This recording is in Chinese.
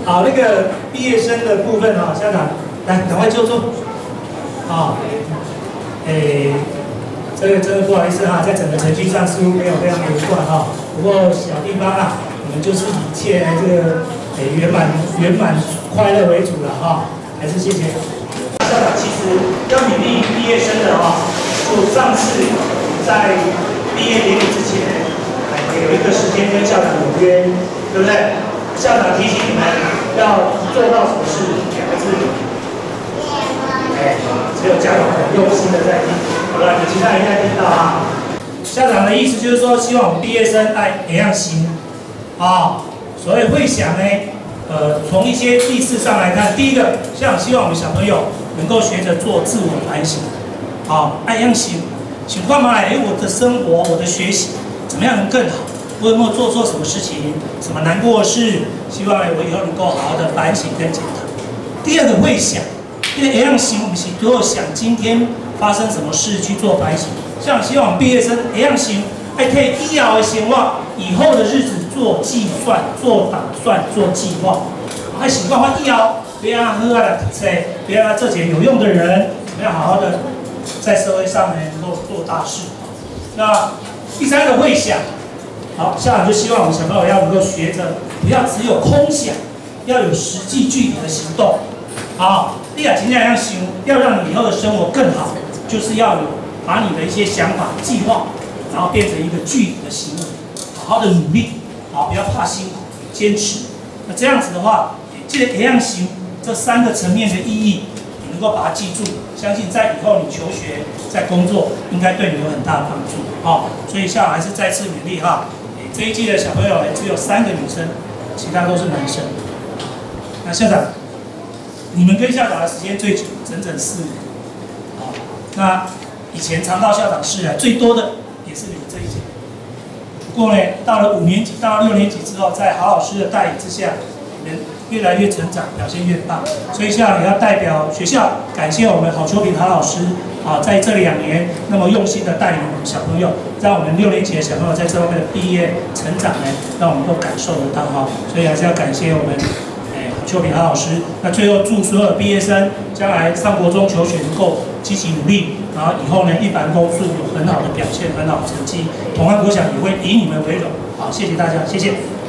好，那个毕业生的部分啊，校长来赶快就坐。啊，这个不好意思哈，在整个程序上似乎没有非常连贯哈。不过小地方啊，我们就是以一切这个圆满快乐为主了哈。还是谢谢校长。其实要勉励毕业生的哈，就上次在毕业典礼之前，有一个时间跟校长有约，对不对？校长提醒你们要做到什么事，2个字。只有家长很用心的在听，好了，你其他人应该听到啊。校长的意思就是说，希望我们毕业生一样行啊。所谓会想呢，从一些地势上来看，第一个，校长希望我们小朋友能够学着做自我反省，一样行。情况嘛，我的生活，我的学习怎么样能更好？我有没有做错什么事情？什么难过的事？希望我以后能够好好的反省跟检讨。第二个会想。因为一样行，我们都要想今天发生什么事去做反省。像希望我们毕业生一样行，可以以后的生活，以后的日子做计算、做打算、做计划。想办法以后不要喝啊的车，不要这些有用的人，怎么样好好的在社会上呢能够做大事。那第三个会想，好，校长就希望我们小朋友要能够学着，不要只有空想，要有实际具体的行动。好，你要尽量要想，要让你以后的生活更好，就是要有把你的一些想法、计划，然后变成一个具体的行为，好好的努力，好，不要怕辛苦，坚持。那这样子的话，记得一样行这3个层面的意义，你能够把它记住，相信在以后你求学、在工作，应该对你有很大的帮助。好，所以校长还是再次勉励哈，这一届的小朋友只有3个女生，其他都是男生。那校长。你们跟校长的时间最久，整整4年。好，那以前常到校长室来最多的也是你们这一届。不过呢，到了5年级、到了6年级之后，在郝老师的带领之下，你们越来越成长，表现越棒。所以校长也要代表学校感谢我们郝秋平郝老师在这2年那么用心的带领我们小朋友，让我们6年级的小朋友在这方面的毕业成长呢，让我们都感受得到哈。所以还是要感谢我们。邱炳豪老师，那最后祝所有毕业生将来上国中求学能够积极努力，然后以后呢一帆风顺，有很好的表现，很好的成绩。同安国小也会以你们为荣。好，谢谢大家，谢谢。